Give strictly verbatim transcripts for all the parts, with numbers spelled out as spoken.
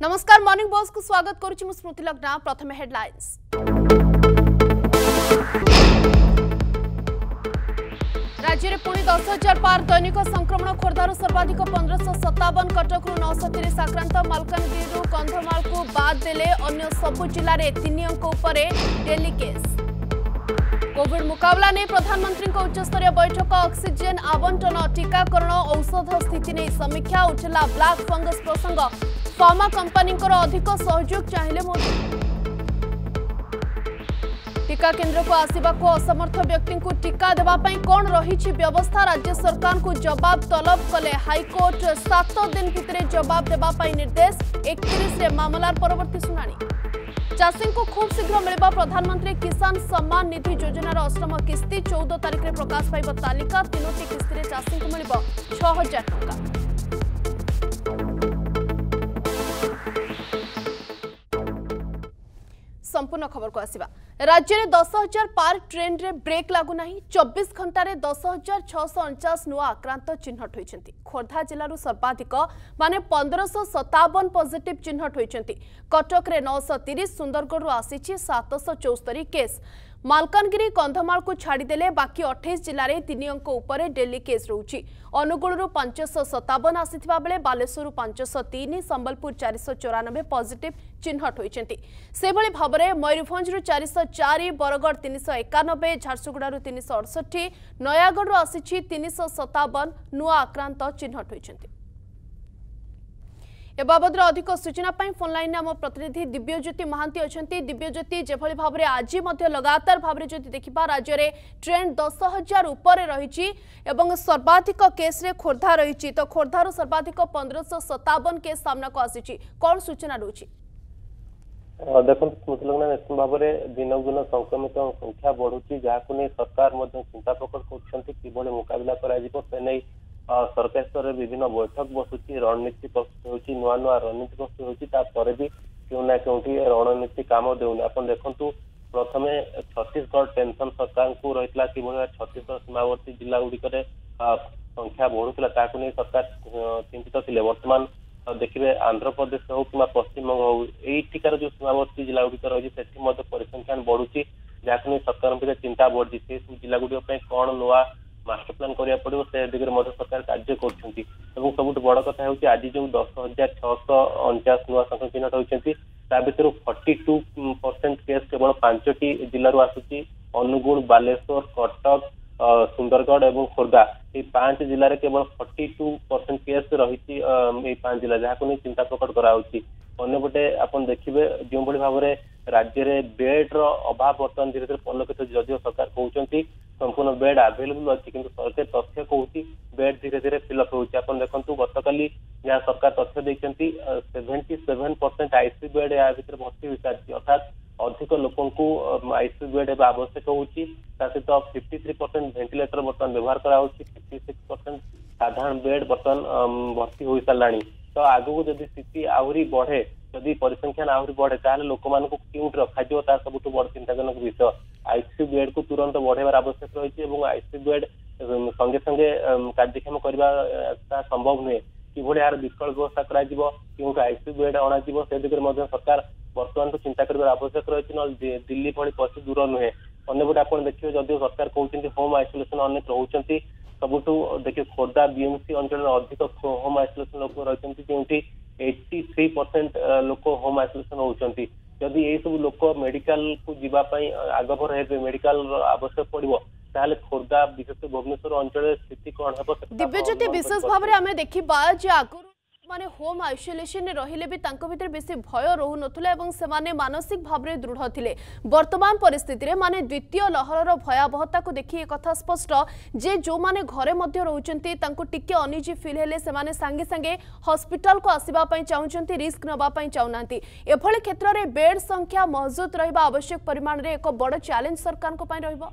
नमस्कार morning boss को स्वागत करुछि मु स्मृति लग्ना। प्रथम हेडलाइंस। राज्य में पुणी दस हजार पार दैनिक संक्रमण खोर्धार सर्वाधिक पंद्रह सत्तावन कटक नौ तीस आक्रांत मालकानगिरी कंधमाल को बाद देले अन्य सबु जिले में तीन अंक उपर डेली केस। कोविड मुकाबला ने प्रधानमंत्री उच्चस्तरीय बैठक ऑक्सीजन आवंटन टीकाकरण औषध स्थिति नहीं समीक्षा उठला ब्लैक फंगस प्रसंग फार्मा कंपनी अधिक सहयोग चाहिए मोदी। टीका केन्द्र को आसवा को असमर्थ व्यक्ति को टीका देवाई कौन रही व्यवस्था राज्य सरकार को जवाब तलब कले हाईकोर्ट सात दिन भितर जवाब देवाई निर्देश इकतीस रे मामलार परवर्ती शुणाणी। चाषी को खूब शीघ्र मिलवा प्रधानमंत्री किसान सम्मान निधि योजनार अष्टम किस्ती चौदह तारिख में प्रकाश पाइब तालिका तीनोटी किस्ती में चाषी को मिल छह हजार टंका। संपूर्ण खबर को आसिबा। राज्य में दस हजार पार ट्रेन रे ब्रेक लागू नहीं। चौबीस घंटे दस हजार छःश अणचाश नुआ आक्रांत चिन्हट होती। खोर्धा जिलूर सर्वाधिक माने पंद्रह सतावन पॉजिटिव चिन्हट होती। कटक रे नौ तीस सुंदरगढ़ आसी सात चौस्तरी केस। मालकानगिरी कंधमाल को छाड़देले बाकी अठाईस जिले में तीन अंक उपर डेली केस रोची। अनुगुलू पांचश सतावन आसीथिबा बेले बालेश्वर पांचश तीन संबलपुर चार सौ चौरानबे पॉजिटिव चिन्हट होती। से भली भाव में मयूरभंज चार सौ चार बरगढ़ तीन सौ एकानबे झारसुगुड़ा तीन सौ अड़सठ नयागढ़ आसी तीन सौ सतावन नुआ आक्रांत चिन्हट होती। ए बाबद अधिक सूचना फोन लाइन आम प्रतिनिधि दिव्यज्योति महांती अच्छा। दिव्यज्योति जेभली भाव में आज लगातार भाव में जदि देखा राज्य में ट्रेंड दस हजार उपर रही सर्वाधिक केस रे खोर्धा रही तो खोर्धार सर्वाधिक पंद्रह सतावन केस सामना को आसी कौन सूचना रही? देखो स्मृतिलग्ना निश्चित भाव में दिन दिन संक्रमित संख्या बढ़ुची जहां नहीं सरकार चिंता प्रकट कर मुकाबला कर सरकार स्तर में विभिन्न बैठक बसुची रणनीति प्रस्तुत होची नुआ नुआ रणनीति प्रस्तुत होची तापर भी क्यों ना क्यों रणनीति काम देउनी। आपण देखंतु प्रथमे छत्तीसगढ़ टेंशन सरकार को रहितला कि छत्तीसगढ़ सीमावर्ती जिला गुड़िक संख्या बढ़ुला ताकू नहीं सरकार चिंतित थे। वर्तमान देखिए आंध्र प्रदेश हो कि पश्चिमबंग हो यहीटिकार जो सीमावर्ती जिला गुड़िक रही है परिसंख्यान बढ़ुची जहां नहीं सरकार चिंता बढ़ी से सब जिला गुड़िक कौन नुआ मास्टर प्लान करिया पड़ो से दिगरे मध्य सरकार कार्य करछंती। एवं सबुठ बड़ कथा होची आज जो दस हजार छःश अणचाश नुआ संख्या चिन्हट होती ता भीतर फोर्टी टू परसेंट केस केवल पांचटी जिलू आसूची अनुगुल बालेश्वर कटक सुंदरगढ़ और खोर्धा ये पांच जिले में केवल फोर्टी टू परसेंट केस रही पांच जिला जहाँ नहीं चिंता प्रकट कराऊँगी। अन्यपटे आप देखिए जो भाव में राज्य में बेड्र अभाव बर्तमान धीरे धीरे परिलक्षित जदिव सरकार कहते संपूर्ण बेड आभेलेबल अच्छी कि सरकार तथ्य कहूँ बेड धीरे धीरे फिलअप होती। आप देखो गतकाली जहाँ सरकार तथ्य देखते seventy seven percent ICU bed या भर भर्ती हो सारी अर्थात अधिक लोकों को आईसीयू बेड एवं आवश्यक होती सहित फिफ्टी थ्री परसेंट भेंटिलेटर बर्तमान व्यवहार कराऊँ फिफ्टी सिक्स परसेंट साधारण बेड बर्तमान भर्ती हो सारा तो आगू जदि स्थिति आहरी बढ़े जदि परिसंख्यान आहरी बढ़े ताले लोक मान क्यों रखा सबुठ बड़ चिंताजनक विषय। आईसीयू बेड को तुरंत बढ़ेबार आवश्यक रही है आईसीयू बेड संगे संगे कार्यक्षम करवा संभव नुहे कि यार विकल्प व्यवस्था कर आईसीयू बेड अणा से दिगरे सरकार बर्तमान तो चिंता कर आवश्यक रही ना दिल्ली भली परिस्थिति दूर नुहे। अन्यपटे आप देखिए जदि सरकार कहते होम आइसोलेसन अनेक रोचे सबुठ देखिए खोर्धा बीएमसी अंचल अधिक होम आइसोलेसन लोक रही जो एट्टी थ्री परसेंट लोक होम आइसोलेसन होती जदि यही सब लोक मेडिकल को जीवाई आगभर हे मेडिकल आवश्यक पड़ो ताले खोर्धा विशेष भुवनेश्वर अंचल स्थिति कौन हम? दिव्यज्योति विशेष भाव में आम देखा जे आगुरी माने होम आइसोलेशन रहिले भी तांको भीतर बेसी भय रहू नथुला एवं सेमाने मानसिक भाव में दृढ़ थिले। वर्तमान परिस्थिति रे माने द्वितीय लहरर भयावहता को देखि एक कथा स्पष्ट जे जो माने घरे मध्य रहउचंती तांको टिके अनिजी फील हेले सेमाने संगे संगे हॉस्पिटल को आसीबा पई चाहुचंती रिस्क नबा पई चाहुनांती। एभले क्षेत्र रे बेड संख्या मौजूद रहिबा आवश्यक परिमाण रे एक बड़ चैलेंज सरकार को पई रहइबो।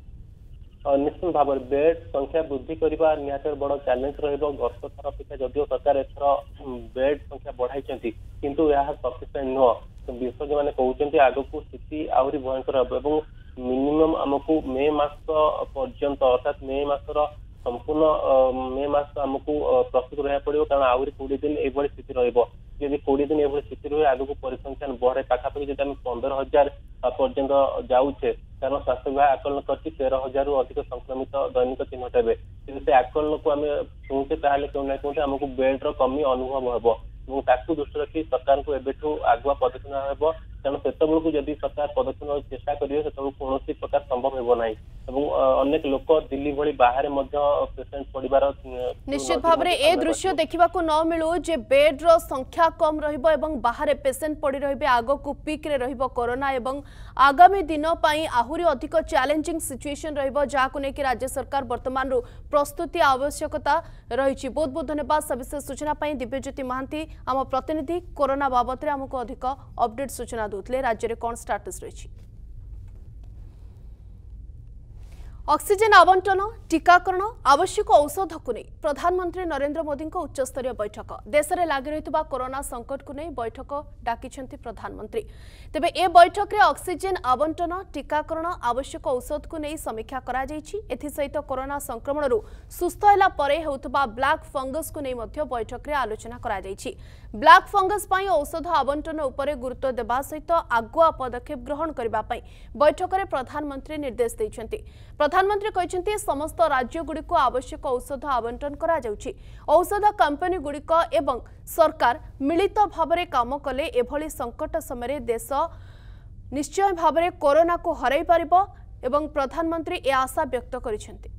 निश्चित भाव में बेड संख्या वृद्धि करने निहत बड़ चैलेंज रत थर अपेक्षा जदिव सरकार एथर बेड संख्या बढ़ाई किंतु यह सफिशिएंट नुह विशेषज्ञ मैंने कहते आग को स्थिति आहरी भयंकर हम मिनिमम आमको मे मास पर्यंत अर्थात मे मासर संपूर्ण मे मास आमको प्रस्तुत रहा पड़ो कारण आहरी कोड़े दिन ये स्थिति रही यदि कोड़े दिन एभली स्थिति रहे आगक परिसंख्यान बढ़े पाखापाखि जब आम पंदर हजार पर्यंत जाऊे कारण स्वास्थ्य विभाग आकलन कर तेरह हजार रु अधिक संक्रमित दैनिक चिन्हट हे से आकलन को आम शुणुचे कौन आमको बेड्र कमी अनुभव हम दृष्टि रखी सरकार को एबेठू आगुआ पदक्षेप हेब कारण से जदि सरकार पदक्षेप चेष्टा करेंगे से कौन प्रकार संभव हो ना अनेक लोक दिल्ली भली बाहर पेसेंट पड़िबार निश्चित भाव में ए दृश्य देखा न मिलू जे बेड रो संख्या कम रहिबो एवं बाहर पेसेंट पड़ी रहिबे आगो को पीक रे रहिबो कोरोना एवं आगामी दिन पई आहुरी अधिक चैलेंजिंग सिचुएशन रहिबो जाको ने कि राज्य सरकार वर्तमान रो प्रस्तुति आवश्यकता रहिछि। बहुत बहुत धन्यवाद सविशेष सूचना पई दिव्यज्योति महांती आम प्रतिनिधि कोरोना बाबत रे हमको अधिक अपडेट सूचना दोतले राज्य रे कोन स्टेटस रहिछि। ऑक्सीजन आवंटन टीकाकरण आवश्यक औषध को नहीं प्रधानमंत्री नरेंद्र मोदी उच्चस्तरीय बैठक देश में लगी रही कोरोना संकट को नहीं बैठक डाकी प्रधानमंत्री तेबे ए बैठक रे ऑक्सीजन आवंटन टीकाकरण आवश्यक औषध को नहीं समीक्षा करा जायछि। एथिसहित कोरोना संक्रमण रु सुस्थ होला परे हेउतबा ब्लैक फंगस को नहीं मध्य बैठक रे आलोचना करा जायछि। ब्लैक फंगस पई औषध आवंटन उपरे गुरुत्व देबा सहित आगुआ पदक्षेप ग्रहण करबा पई बैठक रे प्रधानमंत्री निर्देश दैछन्ति। प्रधानमंत्री कहते समस्त राज्य गुड़िक आवश्यक औषध आवंटन करा जाउछि। औषध कंपनी गुड़िक एवं सरकार मिलित भावरे काम कले एभली संकट समय देश निश्चय भावरे कोरोना को हराई पारिबो एवं प्रधानमंत्री ए आशा व्यक्त करिसेंति।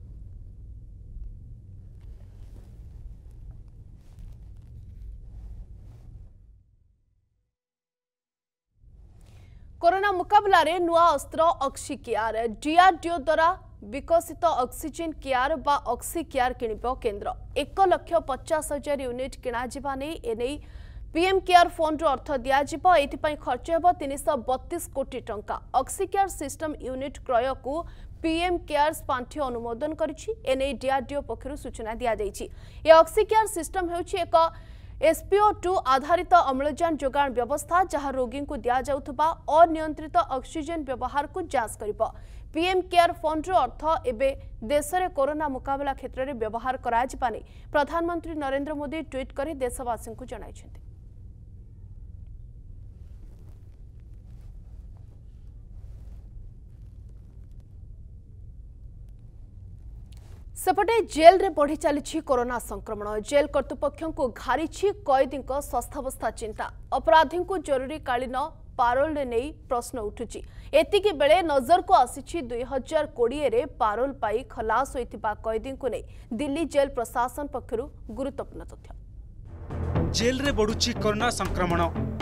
कोरोना मुकाबला रे नुआ अस्त्र ऑक्सीकेयर डीआरडीओ द्वारा विकसित ऑक्सीजन केयर बा ऑक्सीकेयर किणिब केन्द्र एक लक्ष पचास हजार यूनिट किणाजिबा नै एनै पीएम केयर फंड रो अर्थ दियाजिबो। एथिपई खर्च हेबो तीन सौ बत्तीस कोटी टंका। ऑक्सीकेयर सिस्टम यूनिट क्रय को पीएम केयर्स पांठि अनुमोदन करिछि। एनै डीआरडीओ पक्षरु सूचना दिया जायछि। ए ऑक्सीकेयर सिस्टम हेउछि एक एसपीओ टू आधारित अम्लजान जोगाण व्यवस्था जहां रोगी को दिया जाउथबा अनियंत्रित ऑक्सीजन व्यवहार को जांच करिबो। पीएम केयर फंड रो अर्थ एबे देश रे कोरोना मुकाबला क्षेत्र रे व्यवहार करा जिबानी प्रधानमंत्री नरेंद्र मोदी ट्वीट करी देशवासी को जणाइछन्ति। सेपटे जेल रे बढ़ी चली कोरोना संक्रमण जेल कर्तृपक्षों को घारी कैदी स्वास्थ्यावस्था चिंता अपराधी को जरूरीकालीन पारोल नहीं प्रश्न उठुची। एतिकी बेले नजर को आसी दुई हजार कोड़े रे पारोल पाई खलास होइतिबा कैदी को नहीं दिल्ली जेल प्रशासन पक्षरु गुरुत्वपूर्ण तथ्य। जेल रे बढ़ुची कोरोना संक्रमण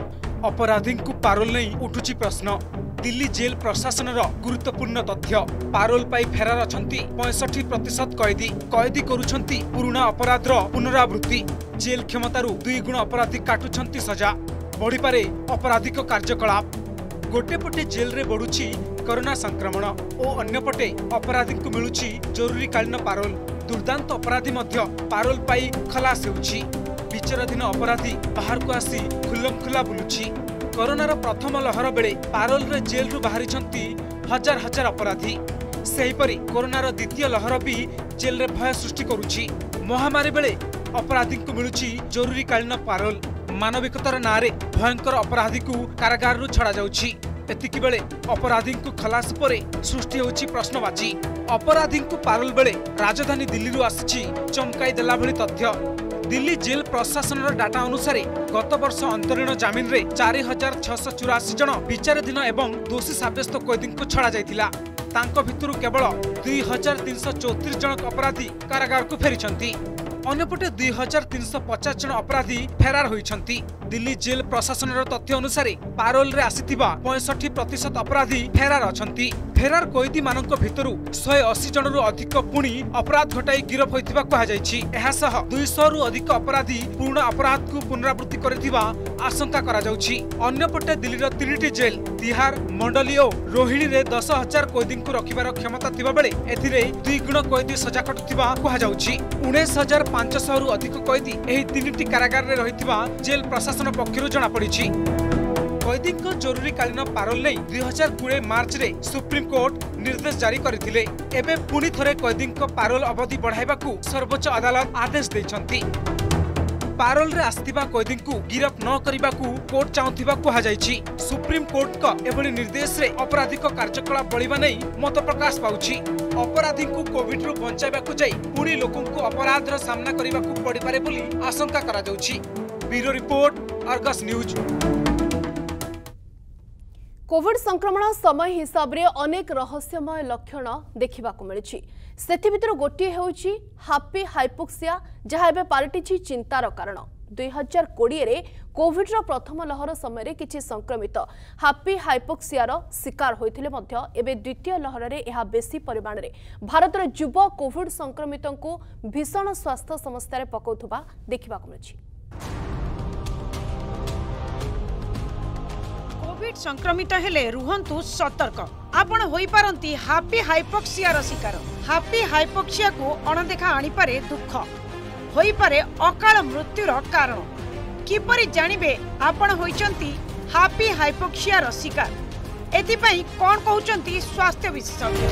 अपराधी को पारोल नहीं उठुची प्रश्न दिल्ली जेल प्रशासन गुरुत्वपूर्ण तथ्य। पारोल पाई फेरार अछंती पैंसठ प्रतिशत कैदी कैदी करुछंती पुराना अपराध पुनरावृत्ति जेल क्षमतारू दुई गुण अपराधी काटुछंती सजा बढ़ी पारे अपराधिक कार्यकलाप। गोटे पटे जेल रे बढ़ुची कोरोना संक्रमण और अन्य पटे अपराधी को मिलुची जरूरीकालीन पारोल। दुर्दांत अपराधी मध्य पारोल पाई खलास होउची। विचाराधीन अपराधी बाहर को आसी खुल्लम खुला बुलुची। कोरोनार प्रथम लहर बेले पारोल रे जेल रु बाहरी हजार हजार अपराधी। सेहीपरि कोरोनार द्वितीय लहर भी जेल रे भय सृष्टि करुछि। महामारी बेले अपराधी को मिलुछि जरूरीकालीन पारोल। मानविकतार नारे भयंकर अपराधी को कारागार रु छड़ा जाउछि। एतिकी बेले अपराधी को खलास परे सृष्टि होछि प्रश्नवाची। अपराधी को पारोल बेले राजधानी दिल्ली रु आछि चमकाई देला भली तथ्य। दिल्ली जेल प्रशासन डाटा अनुसार गत वर्ष अंतरीण जमीन रे चार हजार छःश चौरासी जन विचाराधीन एवं दोषी साब्यस्त कैदी को छड़ा जाइतिला। तांको भितरु केवल दुई हजार तीन सौ चौतीस जन अपराधी कारागार को फेरिछंती। अन्यपटे दुई हजार तीन सौ पचास जन अपराधी फेरार होइछंती। दिल्ली जेल प्रशासन तथ्य अनुसार पारोल रे आसीथिबा पैंसठ प्रतिशत अपराधी फेरार अछंती। फेरार कैदी मानक भितरु एक सौ अस्सी जन रु अधिक पुणी अपराध घटाई गिरफ होइथिबा कहा जायछि। एहा सह दुई सौ रु अधिक अपराधी पूर्ण अपराध को पुनरावृत्ति करथिबा आशंका करा जाउछि। अन्यपटे दिल्लीर तीनिटी जेल तिहार मंडली और रोहिणी रे दस हजार कैदी को रखिबार क्षमता थिबा बेले एथिरे दुई गुण कैदी सजा कटुथिबा कहा जाउछि। उन्नीस हजार पांच सौ रु अधिक कैदी एही तीनिटी कारागार रे रहिथिबा जेल प्रशासन पक्षरु जणा पड़िछि। कैदी जरूरीकालीन पारोल नहीं दुई हजार कोड़े मार्च रे सुप्रीम कोर्ट निर्देश जारी करथिले। एबे पुणी थरे कैदी पारोल अवधि बढ़ाइबाकू सर्वोच्च अदालत आदेश दैछंती। पारोल रे आस्थिबा कैदी को गिरफ न करने को कोर्ट चाहूथिबा कहा जायछि। सुप्रीम कोर्ट का एभली निर्देश रे आपराधिक कार्यकलाप बढ़िबा नै मत प्रकाश पाउछि। अपराधी को कोविड रु बचाइबा को जाई पुणी लोकन को अपराध रो सामना करबा को पड़ी पारे बोली आशंका करा जाउछि। Bureau report Argus news. Covid संक्रमण समय हिसाब रे अनेक रहस्यमय लक्षण देखा मिली। सेथि भितर गोटे होउछि हापी हाइपोक्सिया, जहाँ एबे पालटिछि चिंतार कारण। दुई हजार कोड़े रे कोविड रो प्रथम लहर समय किछि संक्रमित हापी हाइपोक्सियार शिकार होइथिले मध्य एबे द्वितीय लहर रे एहा बेसी परिमाण रे भारतर युवा कोविड संक्रमितों को भीषण स्वास्थ्य समस्या रे पकाउथुबा देखा मिली। कोविड संक्रमित हेले रुहंतु सतर्क, आपण होई पारंती हापी हाइपोक्सियार शिकार। हापी हाइपोक्सिया को अणदेखा आनीपारे दुख होई पारे अकाल मृत्युर कारण। किपरि जानिबे आपण होइचंती हापी हाइपोक्सियार शिकार, एथिपई कोन कहउचंती स्वास्थ्य विशेषज्ञ।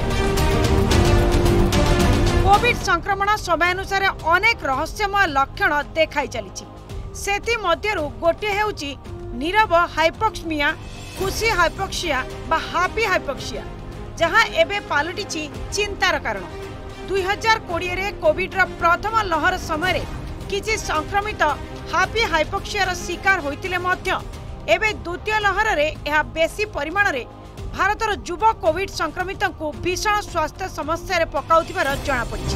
कोविड संक्रमण समयानुसार अनेक रहस्यमय लक्षण देखाई चलीछि। सेथि मध्यरु गोटे हेउची नीरव हाइपोक्सिया, खुशी हाइपोक्सिया बा हापी हाइपोक्सिया, जहां एबे पालटिछि चिंतार कारण। दुई हजार कोड़े रे कोविड रा प्रथम लहर समय किछि संक्रमित हापी हाइपोक्सियार शिकार होइतिले मध्य एबे द्वितीय लहर रे एहा बेसी परिमाण रे भारतर युवा कोविड संक्रमितों को भीषण स्वास्थ्य समस्या रे पकाउथिबार जणा पड़िछि।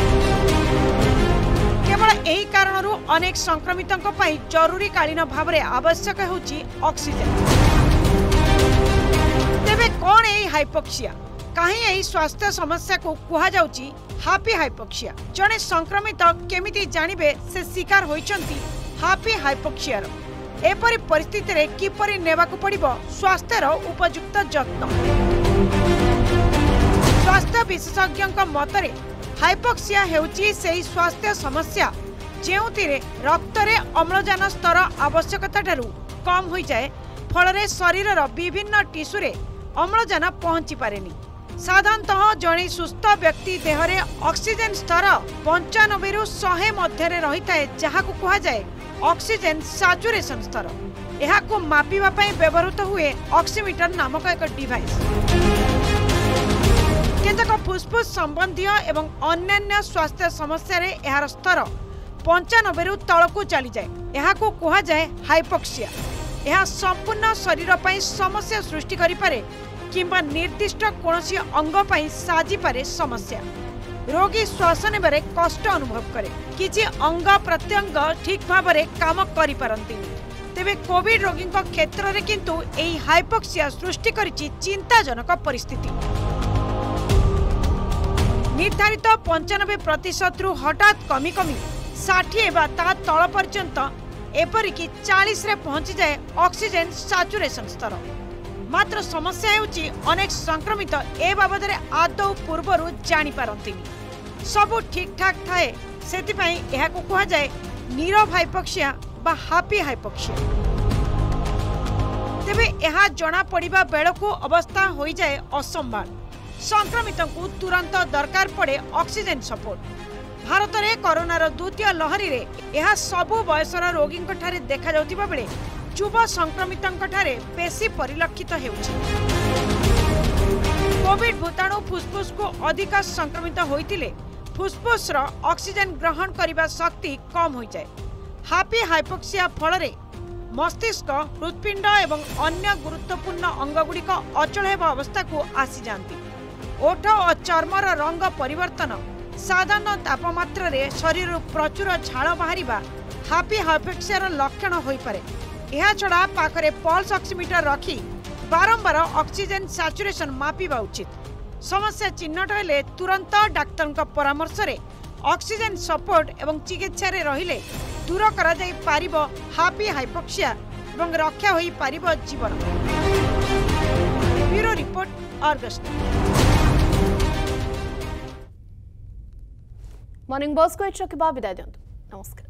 केवल एही कारणरू अनेक संक्रमितों पई जरूरी कालीन भाव रे आवश्यक होउछि ऑक्सीजन। तेबे कोन एही हाइपोक्सिया, कहीं एही स्वास्थ्य समस्या को कुहा जाउछि हापी हाइपोक्सिया? जने संक्रमित केमिति जानिबे से शिकार होइचंती हापी हाइपोक्सियार? एपरि परिस्थिति रे किपरि नेबाकु पड़िबो स्वास्थ्यर उपयुक्त जत्न? स्वास्थ्य विशेषज्ञक मतरे हाइपोक्सिया हेउछि सेही स्वास्थ्य समस्या जेउतिरे रक्त रे अम्लजान स्तर आवश्यकता ठारू कम होई जाए, फलरे शरीरर विभिन्न टिश्यू रे अम्लजान पहुंची पारेनी। साधारणतः जणे सुस्थ व्यक्ति देहरे ऑक्सीजन स्तर पंचानबे रु सौ मध्य रही थाए, जहाँ को कहा जाए ऑक्सीजन सैचुरेशन स्तर। यह को मापिबा पई व्यवहृत हुए ऑक्सीमीटर नामक एक डिवाइस। केतक फुसफुस संबंधी एवं अन्यान्य स्वास्थ्य समस्या रे एहार स्तर पंचानबे रु तलकू चली जाए, यह को कहा जाए हाइपोक्सिया। यह संपूर्ण शरीर पई समस्या सृष्टि करि पारे किंबा निर्दिष्ट कोनोसी अंग पई साजी पारे समस्या। रोगी श्वास नेबारे कष्ट अनुभव करे, किछि अंग प्रत्यंग ठीक भाव रे काम करि पारंतिनी। तेबे कोविड रोगी क्षेत्र रे किंतु एही हाइपोक्सिया सृष्टि करिछि चिंताजनक परिस्थिति। निर्धारित पंचानबे प्रतिशत रु हठात कमी कमी षाठी बा ता तल पर्यंत एपरिकी चालीस रे पहुंची जाए ऑक्सीजन सैचुरेशन स्तर। मात्र समस्या हेउछि अनेक संक्रमित ए बाबद रे आदौ पूर्वरु जानि पारंतिनी। सबु ठीक ठाक थाए, सेति पई एहा को कहा जाए नीरव हाइपोक्सिया बा हापी हाइपोक्सिया। तेबे एहा जणा पड़िबा बेलकु अवस्था होई जाए असंभाल। संक्रमितों को तुरंत दरकार पड़े ऑक्सीजन सपोर्ट। भारत में कोरोनार द्वितीय लहरी रे यह सबु बयसर रोगी देखा जाउतिबा बेले युवा संक्रमितों बेसी परिलक्षित हेउछि। कोविड भूताणु फुसफुस को अधिक संक्रमित होइतिले फुसफुस रो ऑक्सीजन ग्रहण करिबा शक्ति कम हो जाए। हापी हाइपोक्सिया फल रे मस्तिष्क, हृदपिंड एवं अन्य गुरुत्वपूर्ण अंगगुड़िक अचल हेबा अवस्था को आसी जांती। ओठ और चर्मर रंग परिवर्तन, साधारण तापमात्रा रे शरीर प्रचुर झाड़ बाहरिबा हापी हाइपोक्सियार लक्षण होई पारे। यह छड़ा पाखरे पल्स ऑक्सीमीटर रखी बारंबार ऑक्सीजन सैचुरेशन मापिबा उचित। समस्या चिन्हट हेले तुरंत डाक्तर परामर्श रे ऑक्सीजन सपोर्ट एवं चिकित्सा रे रहिले दूर करा जाई पारिबो हापी हाइपोक्सिया एवं रक्षा होई पारिबो जीवन। Bureau report, Argus. Morning boss को एच रखिबा विदाय दियंतु। नमस्कार।